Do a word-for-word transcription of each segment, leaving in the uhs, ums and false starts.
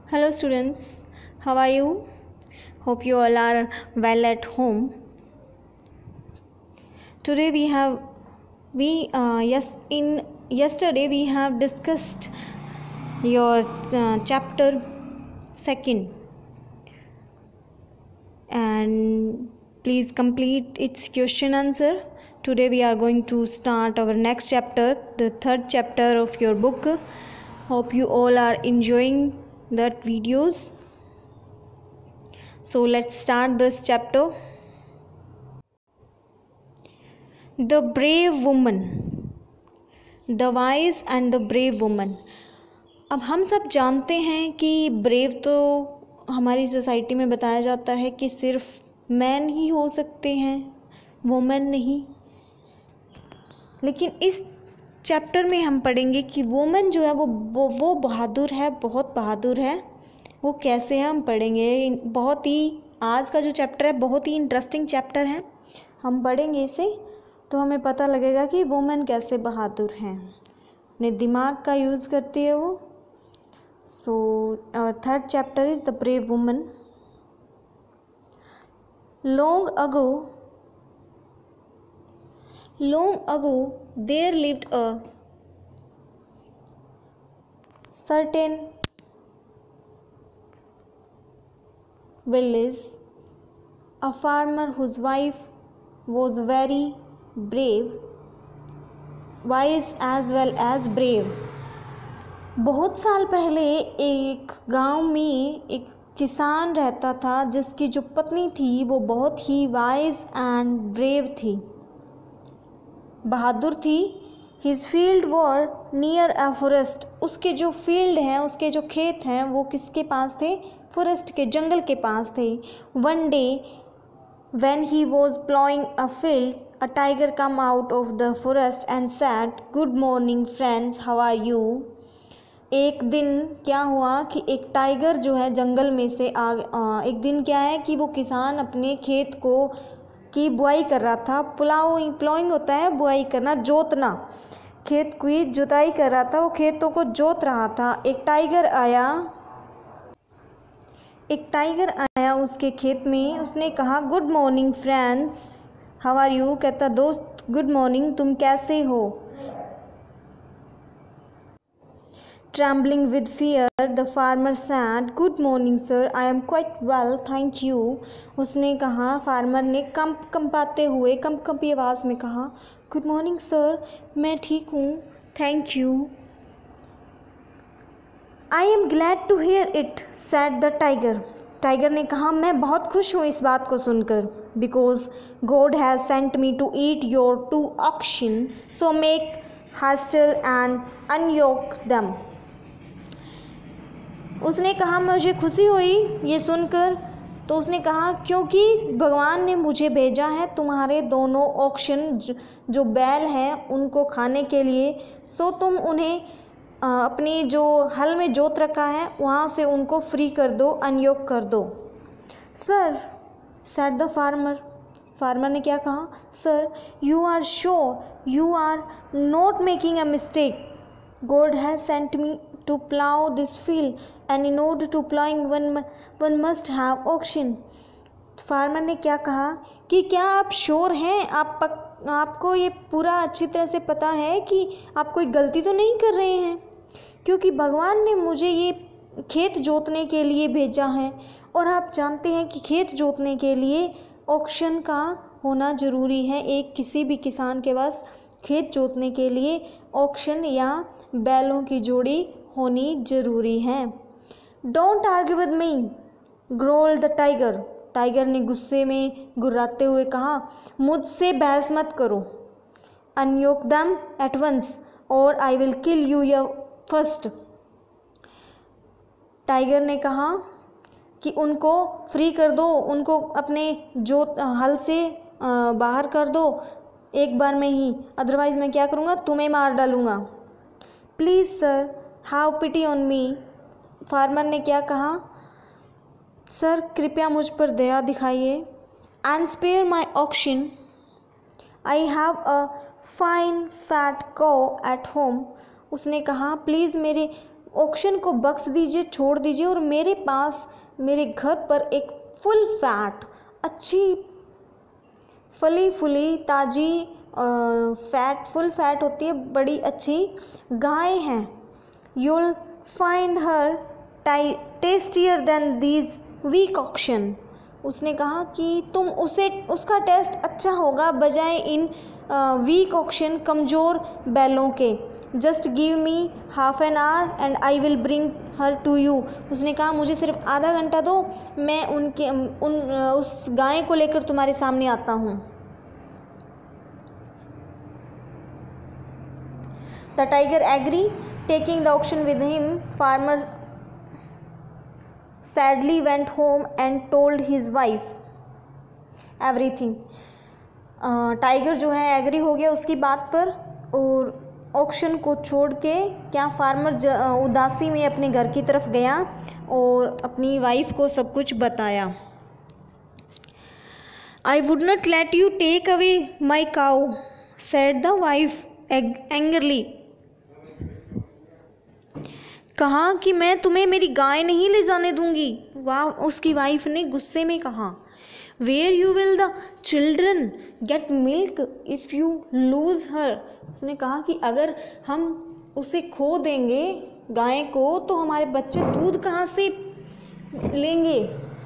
Hello students, how are you? Hope you all are well at home. Today we have we uh, yes in yesterday we have discussed your uh, chapter second, and please complete its question answer. Today we are going to start our next chapter, the third chapter of your book. Hope you all are enjoying that videos. So let's start this chapter. The brave woman, the wise and the brave woman. अब हम सब जानते हैं कि brave तो हमारी society में बताया जाता है कि सिर्फ मैन ही हो सकते हैं, वुमेन नहीं। लेकिन इस चैप्टर में हम पढ़ेंगे कि वुमेन जो है वो वो, वो बहादुर है, बहुत बहादुर है। वो कैसे है हम पढ़ेंगे। बहुत ही आज का जो चैप्टर है बहुत ही इंटरेस्टिंग चैप्टर है। हम पढ़ेंगे इसे तो हमें पता लगेगा कि वुमेन कैसे बहादुर हैं, अपने दिमाग का यूज़ करती है वो। So our third chapter is the brave woman. Long ago long ago there lived a certain village, a farmer whose wife was very brave, wise as well as brave. बहुत साल पहले एक गांव में एक किसान रहता था जिसकी जो पत्नी थी वो बहुत ही वाइज एंड ब्रेव थी, बहादुर थी। His field were near a forest, उसके जो फील्ड हैं, उसके जो खेत हैं वो किसके पास थे? फॉरेस्ट के, जंगल के पास थे। One day when he was ploughing a field, a tiger come out of the forest and said, good morning friends, how are you. एक दिन क्या हुआ कि एक टाइगर जो है जंगल में से आ, आ एक दिन क्या है कि वो किसान अपने खेत को की बुआई कर रहा था। प्लाउइंग प्लाउइंग होता है बुआई करना, जोतना, खेत की जुताई कर रहा था, वो खेतों को जोत रहा था। एक टाइगर आया एक टाइगर आया उसके खेत में। उसने कहा good morning friends, how are you. कहता दोस्त गुड मॉर्निंग, तुम कैसे हो। Trembling with fear the farmer said, good morning sir, I am quite well thank you. उसने कहा, फार्मर ने कंप कंपाते हुए कंप कंपी आवाज़ में कहा, गुड मॉर्निंग सर, मैं ठीक हूँ, thank you. I am glad to hear it said the tiger, tiger ने कहा मैं बहुत खुश हूँ इस बात को सुनकर। Because God has sent me to eat your two oxen, so make haste and unyoke them. उसने कहा मुझे खुशी हुई ये सुनकर, तो उसने कहा क्योंकि भगवान ने मुझे भेजा है तुम्हारे दोनों ऑक्शन जो बैल हैं उनको खाने के लिए, सो तुम उन्हें अपनी जो हल में जोत रखा है वहाँ से उनको फ्री कर दो, अनयोग कर दो। Sir said the farmer, farmer ने क्या कहा, sir you are sure you are not making a mistake, God has sent me to plough this field and in order to ploughing one one must have oxen. Farmer ने क्या कहा कि क्या आप sure हैं, आप पक, आपको ये पूरा अच्छी तरह से पता है कि आप कोई गलती तो नहीं कर रहे हैं, क्योंकि भगवान ने मुझे ये खेत जोतने के लिए भेजा है और आप जानते हैं कि खेत जोतने के लिए ऑक्शन का होना ज़रूरी है। एक किसी भी किसान के पास खेत जोतने के लिए ऑक्शन या बैलों की जोड़ी होनी ज़रूरी है। Don't argue with me growl the tiger, tiger ने गुस्से में गुर्राते हुए कहा मुझसे बहस मत करो। अनयोक दम at once or I will kill you your first, tiger ने कहा कि उनको फ्री कर दो, उनको अपने जो हल से बाहर कर दो एक बार में ही, अदरवाइज़ मैं क्या करूँगा, तुम्हें मार डालूँगा। Please sir have pity on me, farmer ने क्या कहा, सर कृपया मुझ पर दया दिखाइए। And spare my oxen, I have a fine fat cow at home, उसने कहा प्लीज़ मेरे ऑक्शन को बख्श दीजिए, छोड़ दीजिए और मेरे पास मेरे घर पर एक फुल फैट, अच्छी फली फुली ताज़ी फैट, फुल फैट होती है, बड़ी अच्छी गाय हैं। You'll find her tastier than these weak oxen. उसने कहा कि तुम उसे उसका टेस्ट अच्छा होगा बजाय इन वीक ऑक्शन, कमज़ोर बैलों के। Just give me half an hour and I will bring her to you. उसने कहा मुझे सिर्फ आधा घंटा दो, मैं उनके उन उस गाय को लेकर तुम्हारे सामने आता हूँ। The tiger agree, taking the oxen with him. Farmer sadly went home and told his wife everything. Tiger जो है एग्री हो गया उसकी बात पर और ऑक्शन को छोड़ के क्या फार्मर उदासी में अपने घर की तरफ गया और अपनी वाइफ को सब कुछ बताया। I would not let you take away my cow, said the wife angrily. कहा कि मैं तुम्हें मेरी गाय नहीं ले जाने दूंगी। वाह, उसकी वाइफ ने गुस्से में कहा। Where you will the children get milk if you lose her. उसने कहा कि अगर हम उसे खो देंगे गाय को तो हमारे बच्चे दूध कहाँ से लेंगे,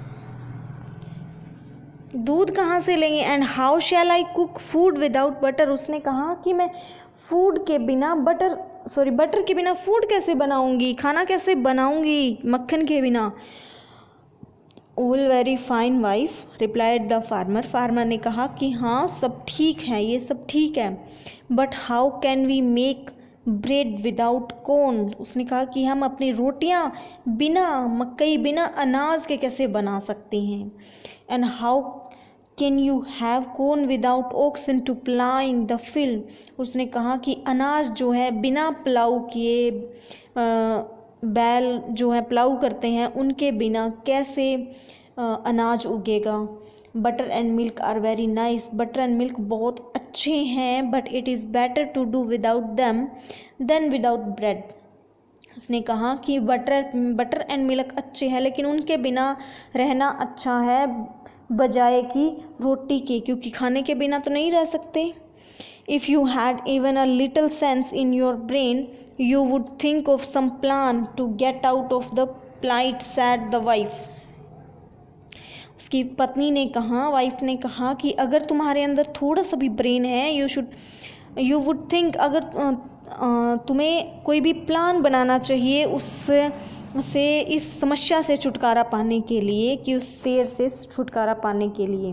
दूध कहाँ से लेंगे। And how shall I cook food without butter. उसने कहा कि मैं फूड के बिना बटर सॉरी बटर के बिना फूड कैसे बनाऊंगी, खाना कैसे बनाऊंगी मक्खन के बिना। All very fine wife, replied the farmer. Farmer ने कहा कि हाँ सब ठीक है, ये सब ठीक है, but how can we make bread without corn. उसने कहा कि हम अपनी रोटियां बिना मकई, बिना अनाज के कैसे बना सकते हैं। And how can you have corn without oxen to ploughing the field. उसने कहा कि अनाज जो है बिना प्लाऊ किए, बैल जो है प्लाऊ करते हैं उनके बिना कैसे अनाज उगेगा। Butter and milk are very nice. Butter and milk बहुत अच्छे हैं, but it is better to do without them than without bread. उसने कहा कि बटर बटर एंड मिल्क अच्छे हैं लेकिन उनके बिना रहना अच्छा है बजाय कि रोटी के, क्योंकि खाने के बिना तो नहीं रह सकते। If you had even a little sense in your brain, you would think of some plan to get out of the plight, said the wife. उसकी पत्नी ने कहा, वाइफ ने कहा कि अगर तुम्हारे अंदर थोड़ा सा भी ब्रेन है, you should you would think, अगर तुम्हें कोई भी प्लान बनाना चाहिए उससे से इस समस्या से छुटकारा पाने के लिए, कि उस शेर से छुटकारा पाने के लिए।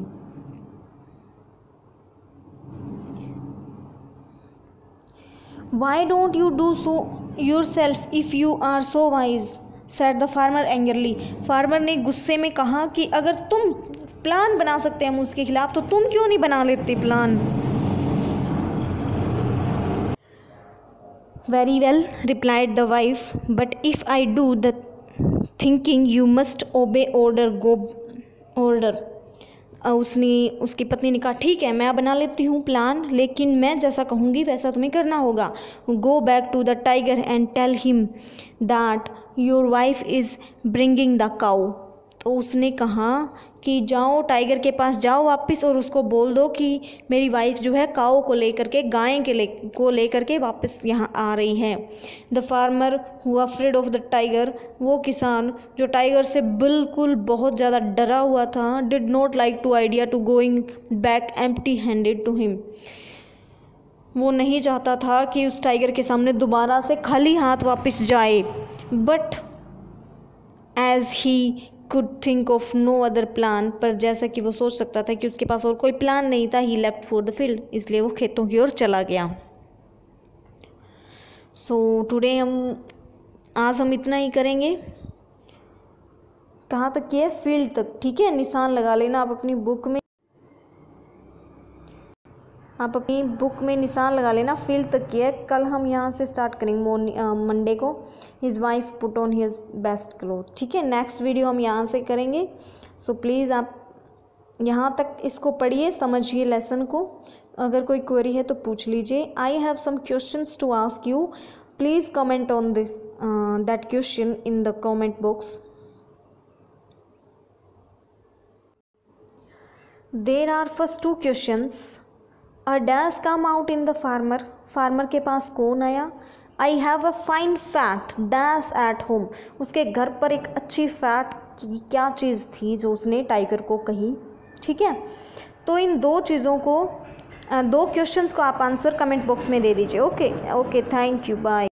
Why don't you do so yourself if you are so wise, said the farmer angrily. Farmer ने गुस्से में कहा कि अगर तुम प्लान बना सकते हैं उसके खिलाफ तो तुम क्यों नहीं बना लेते plan. Very well, replied the wife, but if I do the thinking you must obey order, go order. उसने उसकी पत्नी ने कहा ठीक है मैं बना लेती हूँ प्लान, लेकिन मैं जैसा कहूँगी वैसा तुम्हें करना होगा। Go back to the tiger and tell him that your wife is bringing the cow. तो उसने कहा कि जाओ टाइगर के पास जाओ वापस और उसको बोल दो कि मेरी वाइफ जो है काऊ को लेकर के, गाय के ले को लेकर के वापस यहाँ आ रही है। The farmer who afraid of the tiger, वो किसान जो टाइगर से बिल्कुल बहुत ज़्यादा डरा हुआ था, did not like to idea to going back empty handed to him. वो नहीं चाहता था कि उस टाइगर के सामने दोबारा से खाली हाथ वापस जाए। But as he could think of no other plan, पर जैसा कि वो सोच सकता था कि उसके पास और कोई प्लान नहीं था, he left for the field, इसलिए वो खेतों की ओर चला गया। सो so, टुडे हम आज हम इतना ही करेंगे। कहाँ तक किया? फील्ड तक, ठीक है। निशान लगा लेना आप अपनी बुक में, आप अपनी बुक में निशान लगा लेना, फील्ड तक किया। कल हम यहाँ से स्टार्ट करेंगे मंडे को। His wife put on his best cloth, ठीक है। नेक्स्ट वीडियो हम यहाँ से करेंगे। सो so, प्लीज़ आप यहाँ तक इसको पढ़िए, समझिए लेसन को। अगर कोई क्वेरी है तो पूछ लीजिए। I have some questions to ask you, please comment on this. That question in the comment box. There are first two questions. A dash come out in the farmer. Farmer के पास कौन आया? I have a fine fat dash at home. उसके घर पर एक अच्छी fat की क्या चीज़ थी जो उसने टाइगर को कही. ठीक है, तो इन दो चीज़ों को, दो क्वेश्चंस को आप आंसर कमेंट बॉक्स में दे दीजिए. Okay okay, thank you, bye.